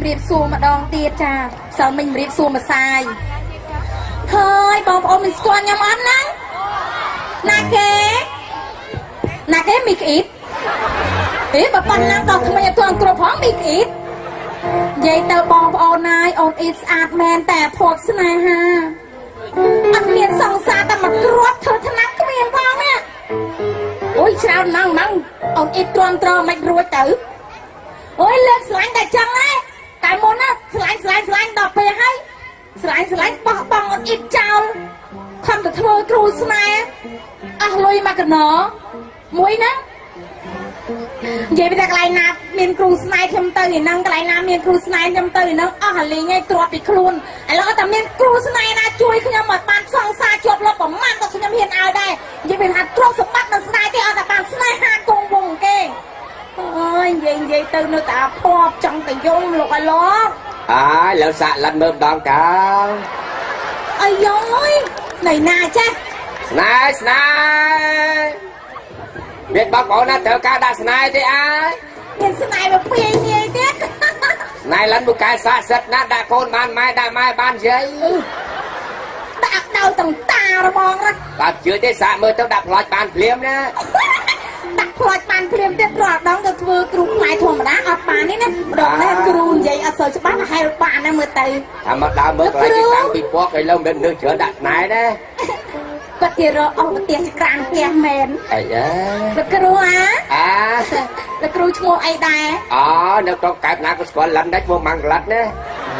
บซูมาดองเตียจ้าสาวmìnhรีบซูมาทรายเฮ้ยบอกโอมิสกอนยำอันนะนาเก๋มีอีกแบบปันนั่งตอกทำไมตัวอังกฤษพ้องมีอีกยัยเตอร์บองโอนายโอนอิสอาร์แมนแต่พบสนายฮะอันเมียนสองซาแต่มากรวดเธอถนัดก็เมียนพ้องเนี่ยโอ้ยชาวนั่งมั่งโอนอิสตรอนตรอไม่รวยเต๋อโอ้ยเลิกสลายแต่จังเลยไก่มนนะสลายดอกไปให้สลายปอกบังอิดเจ้าคำแต่เธอครูสมัยลุยมากันเนาะมวยนะยัยไปจากไรนะเมียนครูสมัยทำเตยนั่งไรนะเมียนครูสมัยทำเตยนั่งอะไรไงตัวปีครูนแล้วก็แต่เมียนครูสมัยนะช่วยขยำหมดปานซองซาจบแล้วผมมันก็ขยำเห็นเอาได้ยัยเป็นหัดตรวจสมบัติมันสมัยที่เอาแต่ปานสมัยหากงวงเก่งเอ้ยยัยตื่นนึกแต่พอบจังแต่ยงหลอกอะไรล้อแล้วสะลัดเมื่อดองกันไอ้ย้อยไหนนาจ้ะสนายเด็กบอกบอกนะเธอกาดาสนายที่เห็นสนายแบบเปย์เนี่ยเด็กนายลันบุกายสะเสร็จนะด่าโคนบ้านไม้ด่าไม้บ้านเฉยด่าเดาต่างตาเรามองนะด่าเชื่อที่สะมือต้องดับพลอยปานเพลียมนะดักพลอยปานเพลียมเด็ดรอดน้องจะถือกรุงไม้ถ่วงมานะเอาปานนี่นะดอกนั่นกรุงใหญ่เอาเสือจะบ้านมาให้ปานนะมือเตยทำมาดาวมืออะไรที่ตั้งปีพวกไอ้เล่าเดินเชื่อดักนายนะก็เจอเอาเตียงกลางเตียงแมนไอ้แล้วครูแล้วครูชั่วไอ้ได้ nếu trong cái nào có squat lăn đấy mua măng lăn nè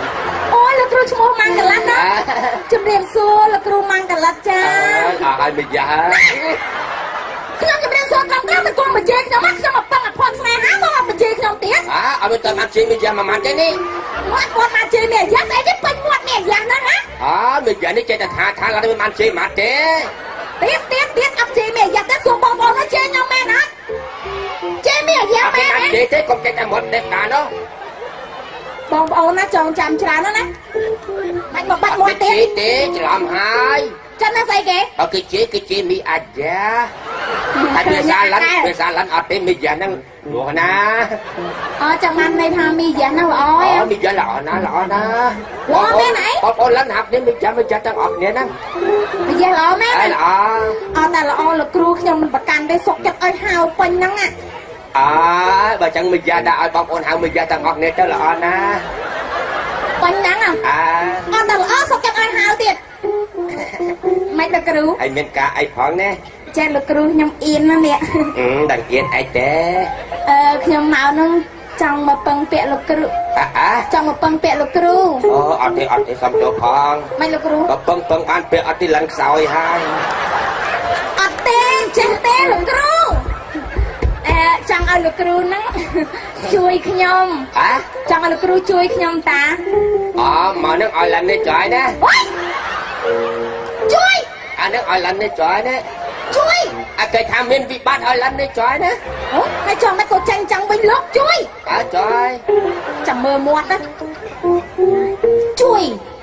ôi làครูชั่วมังกรลัดนะจุดเรียนซัวแล้วครูมังกรลัดจ้า ai bây giờ ខ្ញុំជំរាបសួរត្រង់ត្រង់ទៅកុំមកជេរខ្ញុំខ្ញុំមកប៉ឹងអផនស្នេហាមកមកជេរខ្ញុំទៀតអត់ទៅមកជេរមីយ៉ាមកទេនេះមកគាត់មកជេរមីយ៉ាស្អីគេពេញមាត់មីយ៉ាហ្នឹងណាមីយ៉ានេះចេះតែថាឡើងទៅមកជេរមកទេទៀតអត់ជេរមីយ៉ាទេសួរបងប្អូនណាជេរខ្ញុំមែនអត់ជេរមីយ៉ាមែនទេទេកុំចេះតែមាត់ទេតានោះបងប្អូនណាចងចាំច្រើនណាបាច់មកបាត់មាត់ទៀតទេច្រឡំហើយចាំណាស្អីគេគេជេរមីអាយ៉ាហើយវាសាឡាន់អត់ទេមីយ៉ាហ្នឹងព្រោះណាចាំបានន័យថាមីយ៉ាហ្នឹងល្អមីយ៉ាល្អណាល្អមែនអីបងប្អូនឡាន់ហាប់នេះមីយ៉ាទាំងអស់គ្នាហ្នឹងមីយ៉ាល្អមែនល្អតែល្អលោកគ្រូខ្ញុំមិនប្រកាន់ទេសុកចិត្តឲ្យហៅពេញហ្នឹងណាបើចឹងមីយ៉ាដាក់ឲ្យបងប្អូនហៅមីយ៉ាទាំងអស់គ្នាទៅល្អណាពេញហ្នឹងអត់តែល្អសុកចិត្តឲ្យហៅទៀតមិនដល់គ្រូហើយមានការអីផងណាចាលោកគ្រូខ្ញុំអៀនណានេះដល់អៀនអីទេខ្ញុំមកនឹងចង់មកពឹងពាក់លោកគ្រូចង់មកពឹងពាក់លោកគ្រូអត់ទេសំទោសផងមិនលោកគ្រូបើពឹងបានពាក់អត់ទេឡើងខ្សោយហើយអត់ទេចេះទេលោកគ្រូចង់ឲ្យលោកគ្រូហ្នឹងជួយខ្ញុំចង់ឲ្យលោកគ្រូជួយខ្ញុំតាមកនឹងឲ្យឡាន់នេះជួយណាជួយនឹងឲ្យឡាន់នេះជួយណាជួយគេថាមានវិបត្តិឲ្យឡាន់នេះជួយណាហើយចង់មកក៏ចាញ់ចាំងវិញលោកជួយជួយចាំមើលមាត់ណាជួយ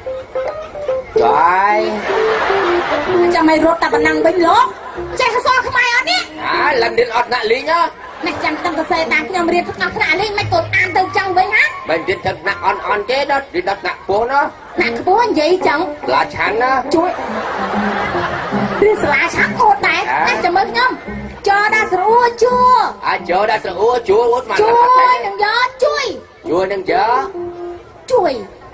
ចាំឲ្យរត់តែប៉ុណ្ណឹងវិញលោកចេះអក្សរខ្មែរអត់នេះឡាន់នេះអត់ណាក់លេងណាស់ចាំតាមសរសេរតាមខ្ញុំរៀនថ្នាក់ថ្នាក់លេងមិនក៏អានទៅចឹងវិញហ៎មិនរៀនទៅថ្នាក់អន់ទេដល់រៀនដល់ថ្នាក់ខ្ពស់ណាថ្នាក់ខ្ពស់និយាយចឹងស្លាឆាន់ណាជួយរៀនស្លាឆាន់អូនដែរណាចាំមើលខ្ញុំចោដាក់ស្រួលជួចោដាក់ស្រួលជួអូនមកជួយនឹងយកជួយនឹងយកជួយ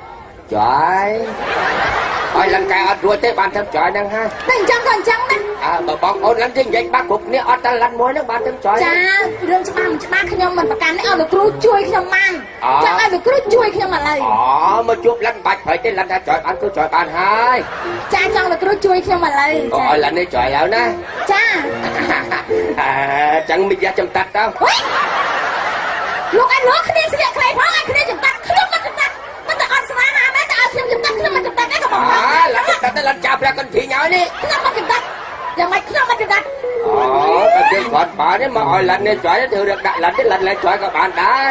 ឲ្យលង្កែអត់រួចទេបានធ្វើជួយហ្នឹងហាតែអញ្ចឹងក៏អញ្ចឹងណាបើបងអូនឡើងចេញនិយាយបាក់គ្រប់គ្នាអត់តែឡាន់មួយហ្នឹងបានធ្វើជួយចារឿងច្បាស់ខ្ញុំមិនប្រកាន់ទេឲ្យលោកគ្រូជួយខ្ញុំបានចង់ឲ្យលោកគ្រូជួយខ្ញុំឥឡូវមកជួបឡាន់បាច់ប្រៃទេឡាន់ថាជួយបានគឺជួយបានហើយចាចង់លោកគ្រូជួយខ្ញុំឥឡូវឲ្យឡាន់នេះជួយហើយណាចាចឹងមិនយ៉ាចំតាត់ទៅលោកអញលោកគ្នាស្លៀកខ្លីផងអញគ្នាចំតាត់ខ្ញុំមិនចំតាត់មិនតែអត់ស្មារតីមែនតែឲ្យខ្ញុំចំតាត់ខ្ញុំមិនចំតាត់ទេក៏បងឡាន់ចំតាត់ទៅឡាន់ចាប់ព្រះកន្ធីញ៉ោនេះខ្ញុំមិនចំតាត់យ៉ាងម៉េចខ្ញុំមិនចំតាត់តែគេគាត់បានទេមកឲ្យឡាន់នេះជួយធ្វើរឿងដាក់ឡាន់ទេឡាន់ឡើងជួយក៏បានដែរ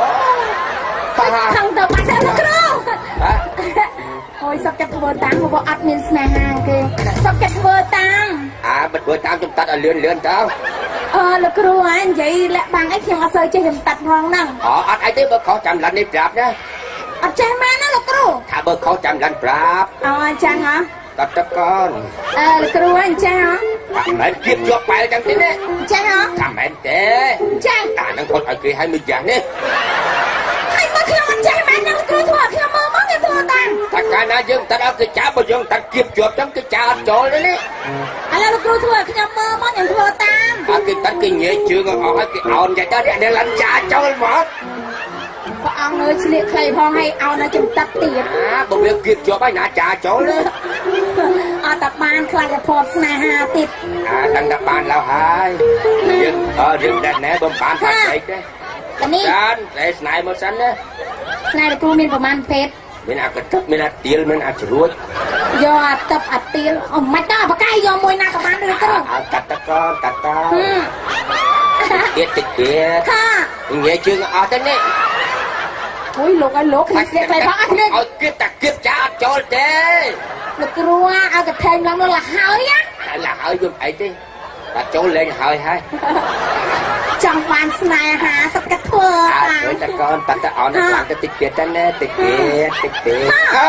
ខំទៅបាត់ទៅគ្រូអូយសុកចិត្តធ្វើតាមមកអត់មានស្នេហាគេសុកចិត្តធ្វើតាមមិនធ្វើតាមចំតាត់ឲ្យលឿនទៅលោកគ្រូហើយនិយាយលាក់បាំងអីខ្ញុំអត់សូវចេះចំតាត់ផងហ្នឹងអត់អីទេបើខុសចាំឡាន់នេះប្រាប់ណាអត់ចេះមែនណាលោកគ្រូថាបើខុសចាំឡាន់ប្រាប់អូអញ្ចឹងហ៎តតកូនលោកគ្រូអញ្ចឹងហ៎ថាមិនគៀបជាប់បែលចឹងទេណាអញ្ចឹងហ៎ថាមិនទេអញ្ចឹងអានឹងគាត់ឲ្យគេឲ្យមួយយ៉ាងនេះហើយមកខ្ញុំអត់ចេះមែនណាលោកគ្រូធ្វើខ្ញុំមើលមកខ្ញុំធ្វើតាមថាកាលណាយើងតាត់ឲ្យគេចោលបើយើងតាត់គៀបជាប់ចឹងគេចោលអត់ចូលទេនេះឥឡូវលោកគ្រូធ្វើខ្ញុំមើលមកខ្ញុំធ្វើតាមអត់គេតាត់គេញែកជើងអស់ឲ្យគេអោនចាទៅអ្នកឡាន់ចាចូលមកព្រះអង្គអើយឆ្លៀកខ្លីផងឲ្យអោនឲ្យជំតាត់ទៀតបើវាគៀបជាប់ឲ្យណាចាចូលទេអត់តែបានខ្លាចតែភ័ព្វស្នេហាទៀតដឹងតែបានแล้วហើយយើងរឿងដែលណែបំបានថាស្អីទេនេះចានតែស្នៃមកសិនណាស្នេហ៍លោកគ្រូមានប្រមាណពេទ្យមានអាកតុកមានអាទៀលមានអាជ្រួតយកអាទឹកអាទៀលអូមិនដល់បកាយយកមួយណាក៏បានដែរលោកគ្រូអាកាត់តកកាត់តទៀតតិចទៀតថាញែកជើងអស់ទៅនេះអូយលោកឲ្យលោកខ្ញុំស្លៀកខ្លីផងអត់នេះឲ្យគៀបតាគៀបចាអត់ចូលទេលោកគ្រូឲ្យកថេមឡើងនោះលហើយណាហើយឡាហើយយើងអីទេតាចូលលេងហើយហើយចង់បានស្នេហាសត្វកាធ្វើអើយតកូនតាត់អនឡើងទៅតិចទៀតទៅណាតិចទៀតតិចទៀត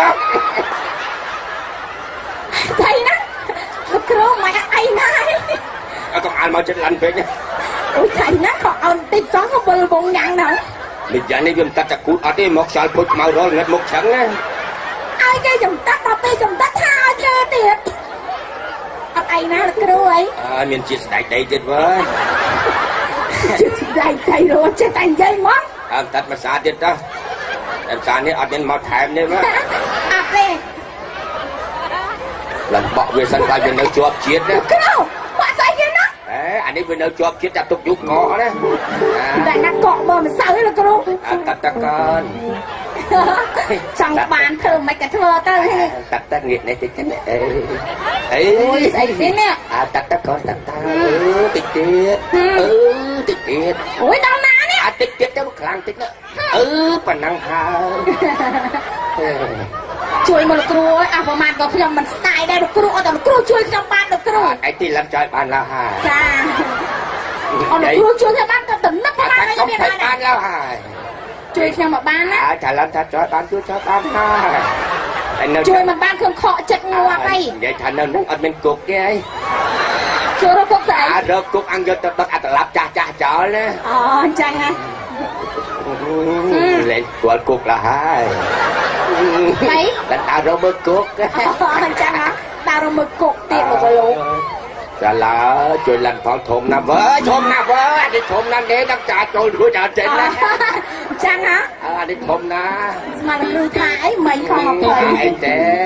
ថៃណាលោកគ្រូមិនអីណាអត់កុំអានមកចិត្តឡាន់ពេកអូយថៃណាក៏អោនតិចសោះក៏វិលវងយ៉ាងណានេះយ៉ាងនេះវាមិនតាត់តែគូតអត់ទេមកខ្យល់ពុជខ្មៅរលងឹតមុខឆឹងណាឲ្យគេចំតាត់ដល់ពេលចំតាត់ថាឲ្យជើទៀតអត់អីណាលោកគ្រូអីមានជាតិស្ដេចដីទៀតវើយចិត្តដៃដៃរត់ចិត្តតែនិយាយមកតាត់មួយសាទៀតទៅតែសានេះអត់មានមកថែមទេវើអត់ទេឡើងបក់វាសិនតែវានៅជាប់ជាតិណាគ្រូបាក់ស្អីគេណាអានេះវានៅជាប់ជាតិតែទុកយូរកកណាតែណាកក់មើលមិនសូវទេលោកគ្រូតាត់តកូនចង់បានធ្វើមិនក៏ធ្វើទៅតាត់តងាកនេះតិចណាអីអូយស្អីគេនេះតាត់តកូនតាត់តាតិចទៀតតិចទៀតអូយដល់ណានេះតិចទៀតទៅខ្លាំងតិចណាប៉ណ្ណឹងហើយជួយមកលោកគ្រូអើយអស់ប្រមាណក៏ខ្ញុំមិនស្ដាយដែរលោកគ្រូអត់តែលោកគ្រូជួយខ្ញុំបានលោកគ្រូអីទីឡើងចោលបានแล้วហើយចាអត់លោកគ្រូជួយខ្ញុំបានក៏តំណឹកប្រមាណកុំខ្ញុំថៃបានបានแล้วហើយជួយខ្ញុំមកបានណាចាឡើងថាចោលបានជួយចោលបានហើយជួយមិនបានខ្ញុំខកចិត្តងាប់អីនិយាយថានៅនឹងអត់មានគុកទេអីជួយរកគុកស្អីរកគុកអង្គយកទៅដឹកអត្តលាប់ចាស់ចាស់ចោលណាអូអញ្ចឹងហ៎លេងគល់គុកแล้วហើយហីដល់ដើររកមើលគុកអញ្ចឹងហ៎ដើររមើលគុកទៀតលោកលោកចាឡើជួយឡើងផងធំណាស់វើធំណាស់វើអានេះធំណាស់ទេដល់ចាចូលរួចដល់ចេញណាអញ្ចឹងហ៎អានេះធំណាស់ស្មានលោកគ្រូថាអីមិនខំអភ័យអីទេ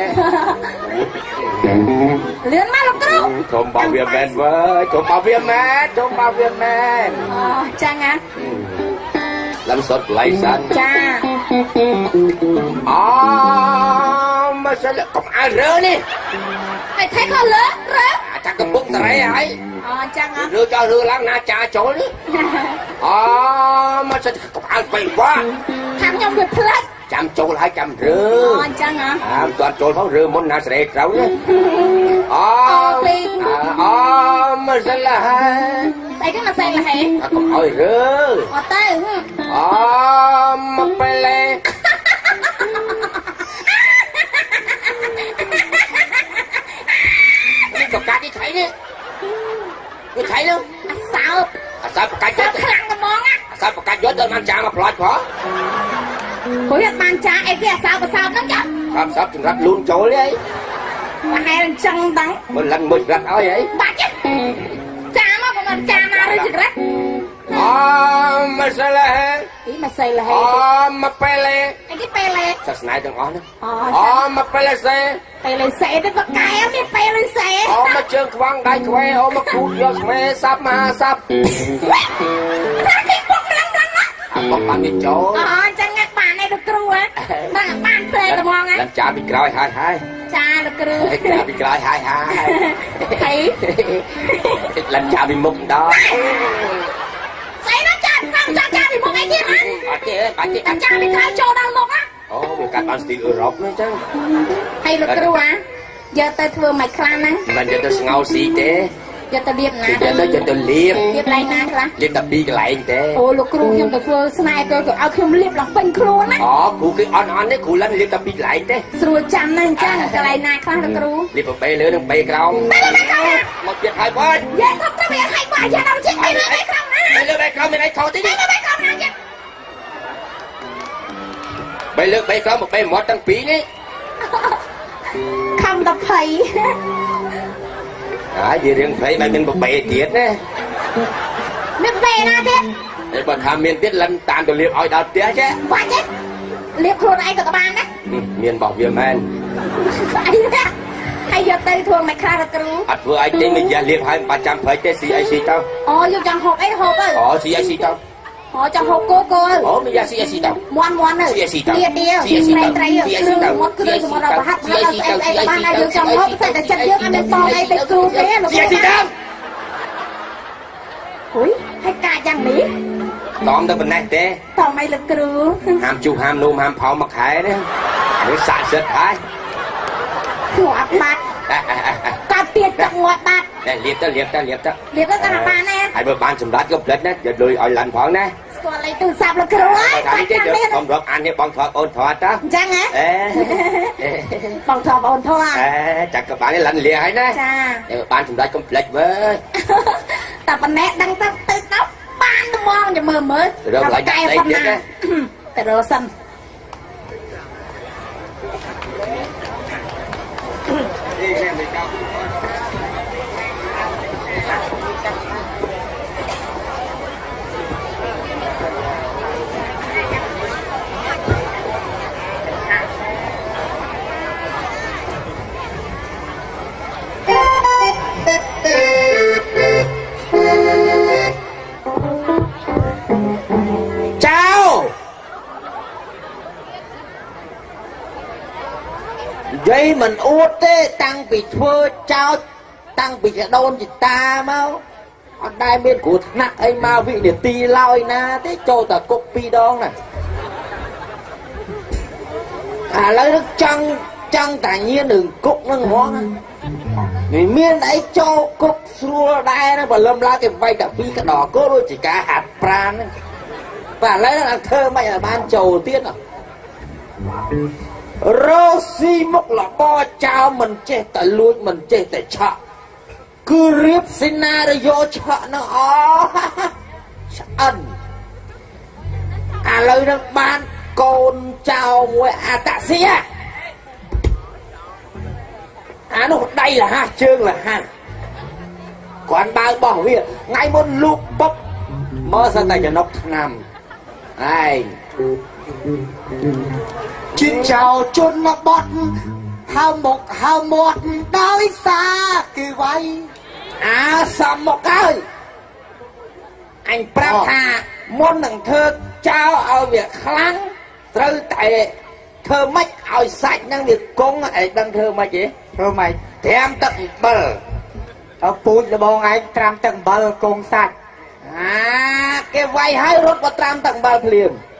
លឿនមកលោកគ្រូធំបោះវាមែនវើធំបោះវាមែនធំបោះវាមែនអូអញ្ចឹងហ៎ឡើងសុតឡៃសាន់ចាអូមកសិលកុំឲ្យរើនេះហើយថៃខលើរើអាចាក់កំពុងសរៃហើយអូអញ្ចឹងហ៎រើចោលរើឡើងណាចាចូលនេះអូមកសិលកុំឲ្យបែកវ៉ាថាខ្ញុំវាផ្លាច់ចាំចូលហើយចាំរើអូអញ្ចឹងហ៎មិនទាន់ចូលផងរើមុនណាស្រែត្រូវណាអូមកសិលហើយស្អីគេមកសេលហេកុំឲ្យរើអត់ទៅអូមកពេលលេនេះក៏កាត់នេះថៃនេះនេះថៃនោះអាសោបអាសាប្រកាច់សោយកបខ្លាំងតែហ្មងណាអាសាប្រកាច់យកទៅបានចាមកផ្លាច់ផងព្រោះអត់បានចាអីគេអាសោបហ្នឹងចាខាប់សាប់ចង្រិតលូនចូលអីប្រហែលអញ្ចឹងដឹងមិនលឹងមួយចង្រិតឲ្យអីបាច់ចាមកក៏មិនចាណាឬចង្រិតអូមកសិលហេអីមកសេលហេអូមកពេលលេអីគេពេលលេសាសនាទាំងអស់ហ្នឹងអូអូមកពេលលេសេពេលលេសេទៅបកែមានពេលលេសេអូមកជើងខ្វាំងដៃខ្វែអូមកគូតយកស្មេសាប់មហាសាប់ថាគេបុកម្លឹងដឹងណាអាមកបានវាចូលអូអញ្ចឹងបានឯលោកគ្រូហ៎បានពេលតែហ្មងណាឡើងចាពីក្រោយហើយចាលោកគ្រូចាពីក្រោយហើយហីឡើងចាពីមុខដល់ស្អីណាចាចាពីមុខអីទៀតហ៎អត់ទេបាច់ទេចាពីក្រោយចូលដល់មុខណាអូវាកាត់បានស្ទីលអឺរ៉ុបហ្នឹងចឹងហើយលោកគ្រូយកទៅធ្វើមិនខ្លះហ្នឹងមិនយកទៅស្ងោស៊ីទេจะตะเลียบนะจะตัวเลียบเลียบไรนะครัเลียบตะปีกไหลเต้โอ้ลูกครูยังแบบสไนเปอร์ก็เอาคือเลียบหลังเป็นครูนะอ๋อครูคืออ่อนนี่ครูแล้วเลียบตะปีกไหลเต้สรุปจำนั่นจ้างอะไรนาครัลูกครูเลียบไปเลยต้องไปกรองหมดเพียงใครบ้านอย่าทำตัวอย่างใครบ้าอย่าเอาจริงไปเลยไปครับนะไปเลยไปกรองไม่ได้ทอที่นี่ไปครับนะไปเลยไปกรองไปหมดตั้งปีนี้คำตะไคร้ vì riêng thấy mày mình bậy tiết nè មានពេលណាទៀត để bọn tham miền tiết lăn tàn từ liệp oi đào tía chứ បាច់ទេលៀបខ្លួនឯងក៏បានដែរ miền bảo việt man ស្អីណាហើយយកទៅធ្វើមិនខ្លះទៅគ្រូ ắt vừa ai tên mình giờ liệp hai ba trăm phải tết xì ai xì tao អូយកចង់ហូបអីហូបទៅ xì ai xì tao អូចង់ហូបគោគោ mình giờ xì ai xì tao មាន់ទៅ xì ai xì tao ទៀតទៀតត្រីគ្រឿងមកគ្រឿងសម្រាប់ប្រហាត់ប្រហាត់អីបានហើយយកចង់ហូបតែចិត្តយើងអត់មានបងអីទៅគ្រូទេលោក xì ai xì tao ហុយហើយកាយ៉ាងនេះ tóm tao bên này té តោះមិនលោកគ្រូ ham chu ham nôm ham pháo mặc khải đấy để sạch sệt thái ងាប់បាត់កាត់ទៀតចង់ងាប់បាត់ nè liệp tao លៀបទៅតាមបានណា hai bữa ban sầm đát gấp đất nè giờ lùi oi lăn pháo nè ស្គាល់លេខទូរស័ព្ទលោកគ្រូហើយ thằng chứ được không được ăn thì bong thọt ôn thọt đó អញ្ចឹងហ៎ បងធំអូនធំ chắc các bạn ấy lăn lìa hay nè ចា ban sầm đát complex với តែប៉ុណ្ណេះដឹងទៅទៅបានត្មងចាំមើល rồi lại đặt đâyទៀតណាតែរកសិន vậy mình uất thế tăng bị thưa trao tăng bị cái đôn chị ta mau ở đây bên của nặng ấy mau vị để tì loi na thế cho ta cục pi đón này lấy nước trăng trăng tài nhiên đừng cục nó ngon người miên ấy cho cục xua đai nó và lâm la cái vay cả phi cả đỏ cố đôi chỉ cả hạt pran ấy. Và lấy nó làm thơ mày ở ban chầu tiên à Rosi mốc là bo chào mình chết tại lui mình chết tại chợ cứ riếp xin na để vô chợ nó ẩn lời nó ban con chào ngồi tạ sĩ nó đây là ha chương là ha còn bao bỏ việc ngay một lúc bốc mơ ra tay cho nó nằm ai Xin chào chôn nó bọt hào một đói xa kỳ vay sao một ơi anh prap tha môn thằng thơ trao ở việc kháng rồi tại thơ mách ở sạch năng việc công ấy đang thơ mách chứ Thôi mày thêm tận bờ ở bụi là bọn anh trăm tầng bờ cùng sạch cái vay hai rốt vào trăm tận bờ liền